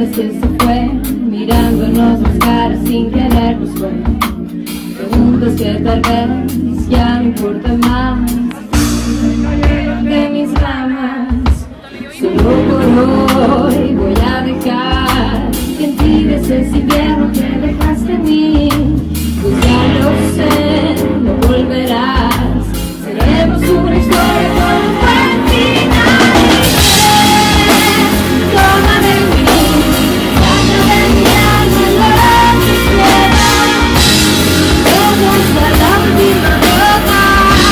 es que se fue, mirándonos las caras sin querernos ver. Preguntas que tal vez ya no importan más. De mis ramas, solo por hoy voy a dejar que en ti ese invierno que dejaste en mí. Pues ya lo sé, no volverás. Seremos una historia con un buen final. Toma de mí, saca de mi alma lo que quieras. Todo hasta la última gota.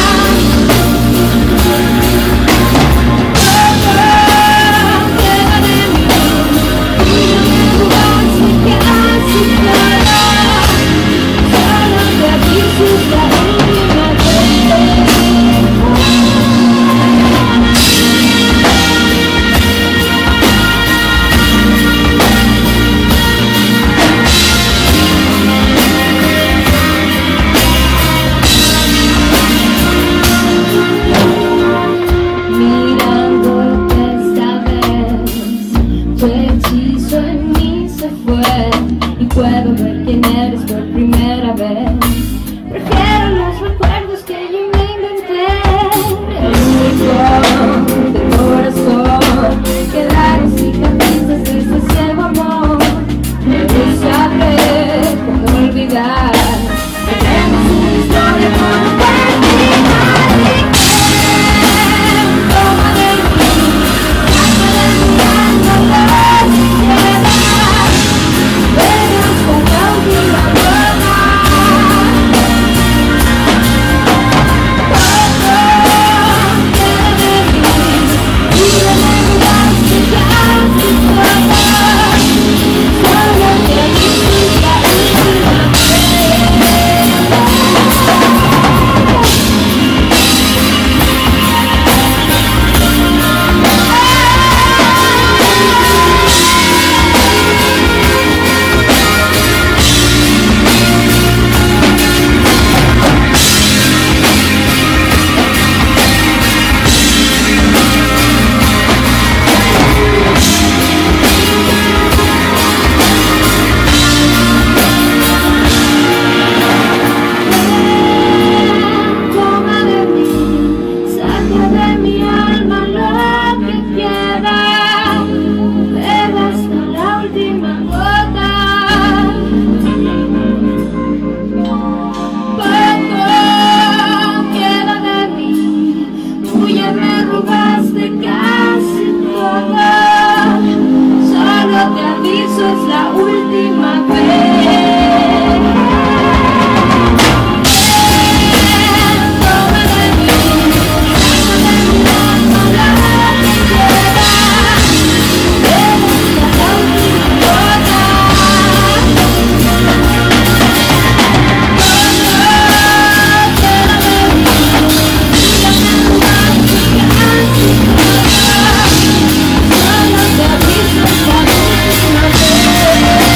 Todo queda de mí, y no me jugaste casi nada. Solo te aviso la última vez. Mirándote esta vez, tu hechizo en mí se fue y puedo ver quién eres por primera vez. Prefiero los recuerdos que yo me inventé. El único del corazón, quedaron cicatrices de este ciego amor. No sabré cómo olvidar. Tenemos una historia con un buen final. Toma de mí, saca de mi alma lo que quieras. Ven hasta la última gota. Todo queda de mí, y no me olvidaste casi nada. Solo te aviso la última vez. Toma de mí, saca de mi alma lo que quieras. Bebe hasta la última gota. Poco queda de mí, tú ya me robaste casi todo. Solo te aviso, es la última vez. Toma de mí, saca de mi alma lo que quieras. Ven hasta la última gota. Todo queda de mí, ya me robaste casi todo. Solo te aviso, es la última vez.